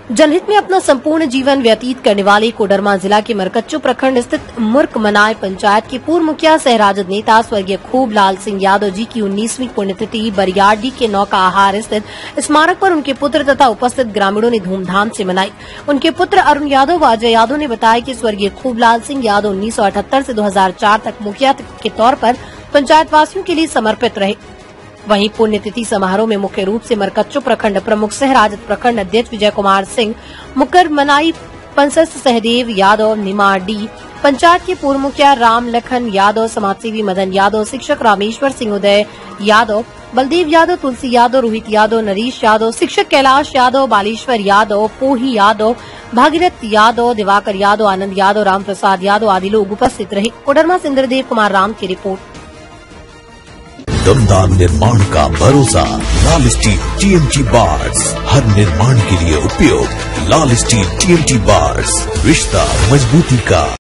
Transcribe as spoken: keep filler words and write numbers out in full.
जनहित में अपना संपूर्ण जीवन व्यतीत करने वाले कोडरमा जिला के मरकच्चो प्रखंड स्थित मुर्क मनाय पंचायत के पूर्व मुखिया सह राजद नेता स्वर्गीय खूब लाल सिंह यादव जी की उन्नीसवीं पुण्यतिथि बरियाडी के नौका आहार स्थित स्मारक पर उनके पुत्र तथा उपस्थित ग्रामीणों ने धूमधाम से मनाई। उनके पुत्र अरुण यादव व अजय यादव ने बताया कि स्वर्गीय खूब लाल सिंह यादव उन्नीस सौ अठहत्तर से दो हजार चार तक मुखिया के तौर पर पंचायत वासियों के लिए समर्पित रहे। वहीं पुण्यतिथि समारोह में मुख्य रूप से मरकच्चो प्रखंड प्रमुख सह राजद प्रखंड अध्यक्ष विजय कुमार सिंह, मुकर मनाई पंसद सहदेव यादव, निमाडी पंचायत के पूर्व मुखिया राम लखन यादव, समाजसेवी मदन यादव, शिक्षक रामेश्वर सिंह, उदय यादव, बलदेव यादव, तुलसी यादव, रोहित यादव, नरेश यादव, शिक्षक कैलाश यादव, बालेश्वर यादव, पोही यादव, भागीरथ यादव, दिवाकर यादव, आनंद यादव, राम प्रसाद यादव आदि लोग उपस्थित रहे। कोडरमा से इंद्रदेव कुमार राम की रिपोर्ट। दमदार निर्माण का भरोसा लाल स्टील टीएमटी बार्स, हर निर्माण के लिए उपयोग लाल स्टील टीएमटी बार्स, रिश्ता मजबूती का।